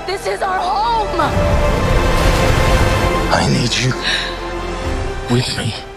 This is our home! I need you with me.